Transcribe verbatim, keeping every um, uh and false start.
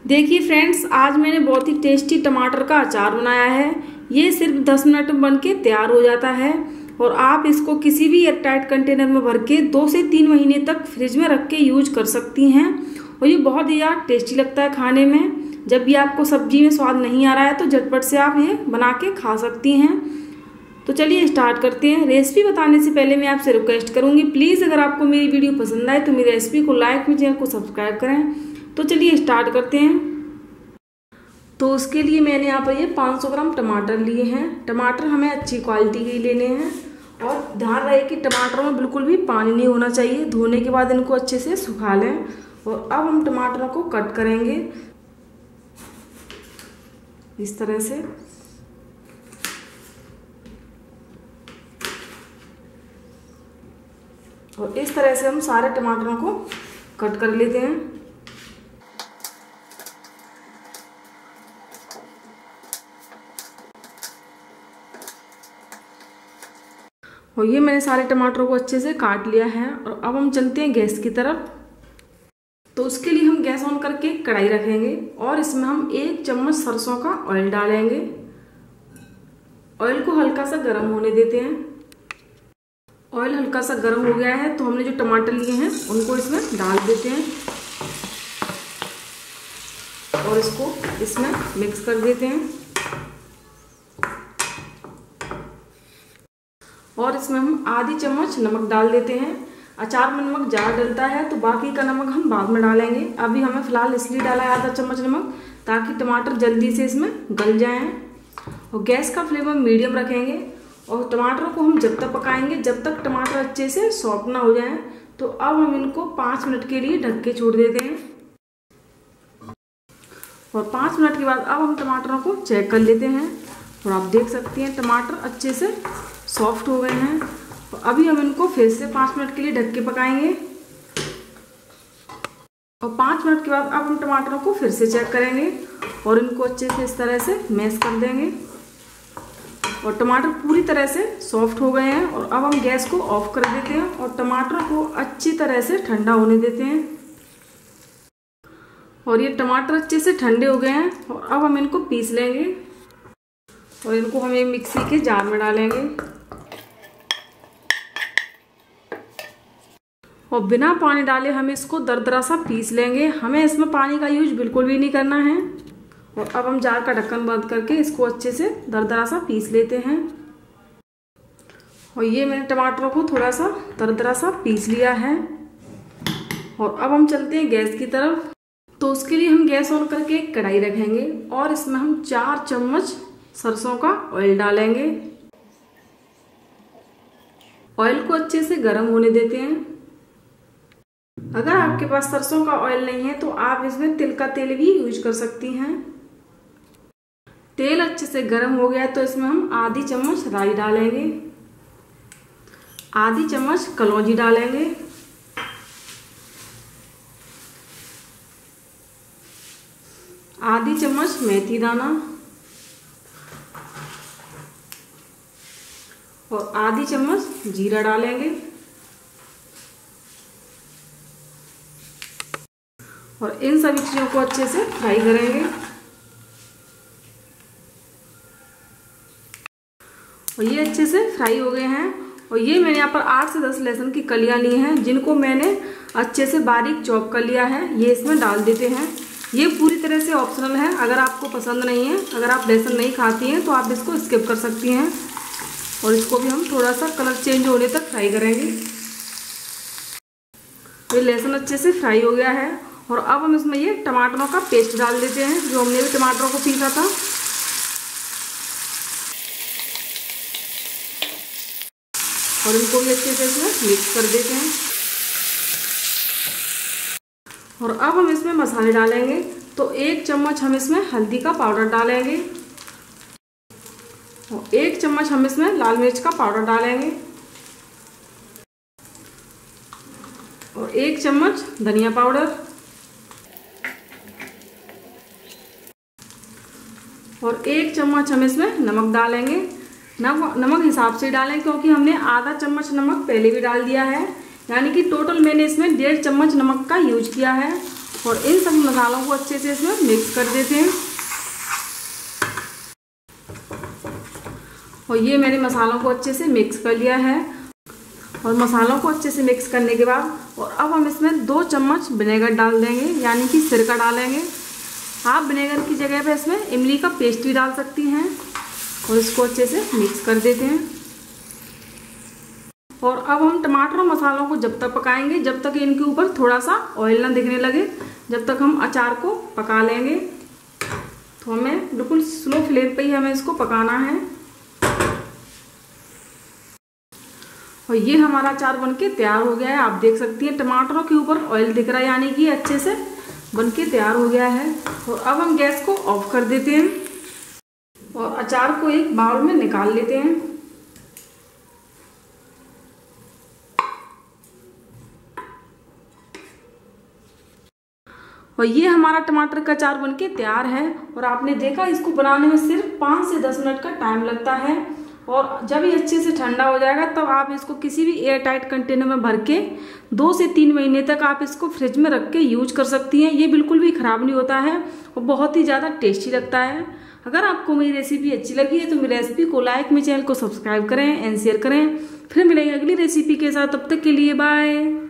देखिए फ्रेंड्स, आज मैंने बहुत ही टेस्टी टमाटर का अचार बनाया है। ये सिर्फ दस मिनट में बनके तैयार हो जाता है और आप इसको किसी भी एयरटाइट कंटेनर में भर के दो से तीन महीने तक फ्रिज में रख के यूज कर सकती हैं। और ये बहुत ही यार टेस्टी लगता है खाने में। जब भी आपको सब्जी में स्वाद नहीं आ रहा है तो झटपट से आप ये बना के खा सकती हैं। तो चलिए स्टार्ट करते हैं। रेसिपी बताने से पहले मैं आपसे रिक्वेस्ट करूंगी, प्लीज़ अगर आपको मेरी वीडियो पसंद आए तो मेरी रेसिपी को लाइक, मेरे चैनल को सब्सक्राइब करें। तो चलिए स्टार्ट करते हैं। तो उसके लिए मैंने यहाँ पर ये पाँच सौ ग्राम टमाटर लिए हैं। टमाटर हमें अच्छी क्वालिटी के लेने हैं और ध्यान रहे कि टमाटरों में बिल्कुल भी पानी नहीं होना चाहिए। धोने के बाद इनको अच्छे से सुखा लें। और अब हम टमाटरों को कट करेंगे इस तरह से। और इस तरह से हम सारे टमाटरों को कट कर लेते हैं। और ये मैंने सारे टमाटरों को अच्छे से काट लिया है। और अब हम चलते हैं गैस की तरफ। तो उसके लिए हम गैस ऑन करके कढ़ाई रखेंगे और इसमें हम एक चम्मच सरसों का ऑयल डालेंगे। ऑयल को हल्का सा गर्म होने देते हैं। ऑयल हल्का सा गर्म हो गया है तो हमने जो टमाटर लिए हैं उनको इसमें डाल देते हैं और इसको इसमें मिक्स कर देते हैं। और इसमें हम आधी चम्मच नमक डाल देते हैं। अचार में नमक ज़्यादा डलता है तो बाकी का नमक हम बाद में डालेंगे। अभी हमें फ़िलहाल इसलिए डाला है आधा चम्मच नमक ताकि टमाटर जल्दी से इसमें गल जाएं। और गैस का फ्लेम हम मीडियम रखेंगे और टमाटरों को हम जब तक पकाएंगे जब तक टमाटर अच्छे से सॉफ्ट ना हो जाएं। तो अब हम इनको पाँच मिनट के लिए ढक के छोड़ देते हैं। और पाँच मिनट के बाद अब हम टमाटरों को चेक कर लेते हैं। और आप देख सकती हैं टमाटर अच्छे से सॉफ्ट हो गए हैं। तो अभी हम इनको फिर से पाँच मिनट के लिए ढक के पकाएंगे। और पाँच मिनट के बाद अब हम टमाटरों को फिर से चेक करेंगे और इनको अच्छे से इस तरह से मैश कर देंगे। और टमाटर पूरी तरह से सॉफ्ट हो गए हैं। और अब हम गैस को ऑफ कर देते हैं और टमाटर को अच्छी तरह से ठंडा होने देते हैं। और ये टमाटर अच्छे से ठंडे हो गए हैं और अब हम इनको पीस लेंगे। और इनको हम एक मिक्सी के जार में डालेंगे। और बिना पानी डाले हम इसको दरदरा सा पीस लेंगे। हमें इसमें पानी का यूज बिल्कुल भी नहीं करना है। और अब हम जार का ढक्कन बंद करके इसको अच्छे से दरदरा सा पीस लेते हैं। और ये मैंने टमाटरों को थोड़ा सा दरदरा सा पीस लिया है। और अब हम चलते हैं गैस की तरफ। तो उसके लिए हम गैस ऑन करके एक कढ़ाई रखेंगे और इसमें हम चार चम्मच सरसों का ऑयल डालेंगे। ऑयल को अच्छे से गर्म होने देते हैं। अगर आपके पास सरसों का ऑयल नहीं है तो आप इसमें तिल का तेल भी यूज कर सकती हैं। तेल अच्छे से गर्म हो गया तो इसमें हम आधी चम्मच राई डालेंगे, आधी चम्मच कलौंजी डालेंगे, आधी चम्मच मेथी दाना और आधी चम्मच जीरा डालेंगे। और इन सभी चीज़ों को अच्छे से फ्राई करेंगे। और ये अच्छे से फ्राई हो गए हैं। और ये मैंने यहाँ पर आठ से दस लहसुन की कलियां ली हैं जिनको मैंने अच्छे से बारीक चॉप कर लिया है। ये इसमें डाल देते हैं। ये पूरी तरह से ऑप्शनल है, अगर आपको पसंद नहीं है, अगर आप लहसुन नहीं खाती हैं तो आप इसको स्किप कर सकती हैं। और इसको भी हम थोड़ा सा कलर चेंज होने तक फ्राई करेंगे। ये लहसुन अच्छे से फ्राई हो गया है। और अब हम इसमें ये टमाटरों का पेस्ट डाल देते हैं जो हमने भी टमाटरों को पीसा था। और इनको भी अच्छे से इसमें मिक्स कर देते हैं। और अब हम इसमें मसाले डालेंगे। तो एक चम्मच हम इसमें हल्दी का पाउडर डालेंगे और एक चम्मच हम इसमें लाल मिर्च का पाउडर डालेंगे और एक चम्मच धनिया पाउडर और एक चम्मच हम इसमें नमक डालेंगे। नमक नमक हिसाब से डालें क्योंकि हमने आधा चम्मच नमक पहले भी डाल दिया है, यानी कि टोटल मैंने इसमें डेढ़ चम्मच नमक का यूज किया है। और इन सब मसालों को अच्छे से इसमें मिक्स कर देते हैं। और ये मैंने मसालों को अच्छे से मिक्स कर लिया है। और मसालों को अच्छे से मिक्स करने के बाद और अब हम इसमें दो चम्मच विनेगर डाल देंगे, यानी कि सिरका डालेंगे। आप विनेगर की जगह पे इसमें इमली का पेस्ट भी डाल सकती हैं। और इसको अच्छे से मिक्स कर देते हैं। और अब हम टमाटर और मसालों को जब तक पकाएंगे जब तक इनके ऊपर थोड़ा सा ऑयल ना दिखने लगे, जब तक हम अचार को पका लेंगे। तो हमें बिल्कुल स्लो फ्लेम पे ही हमें इसको पकाना है। और ये हमारा अचार बनके तैयार हो गया है। आप देख सकती हैं टमाटरों के ऊपर ऑयल दिख रहा है, यानी कि अच्छे से बनके तैयार हो गया है। और अब हम गैस को ऑफ कर देते हैं और अचार को एक बाउल में निकाल लेते हैं। और ये हमारा टमाटर का अचार बनके तैयार है। और आपने देखा इसको बनाने में सिर्फ पाँच से दस मिनट का टाइम लगता है। और जब ये अच्छे से ठंडा हो जाएगा तब आप इसको किसी भी एयर टाइट कंटेनर में भर के दो से तीन महीने तक आप इसको फ्रिज में रख के यूज कर सकती हैं। ये बिल्कुल भी खराब नहीं होता है और बहुत ही ज़्यादा टेस्टी लगता है। अगर आपको मेरी रेसिपी अच्छी लगी है तो मेरी रेसिपी को लाइक, मेरे चैनल को सब्सक्राइब करें एंड शेयर करें। फिर मिलेंगे अगली रेसिपी के साथ, तब तक के लिए बाय।